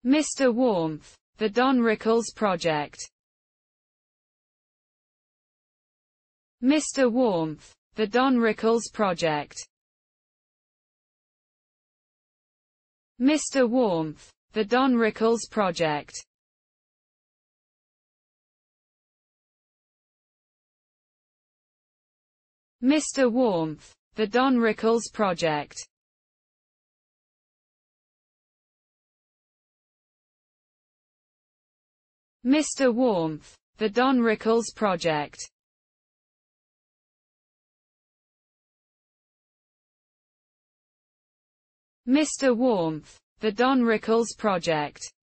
Mr. Warmth, the Don Rickles Project. Mr. Warmth, the Don Rickles Project. Mr. Warmth, the Don Rickles Project. Mr. Warmth, the Don Rickles Project. Mr. Warmth, the Don Rickles Project. Mr. Warmth, the Don Rickles Project.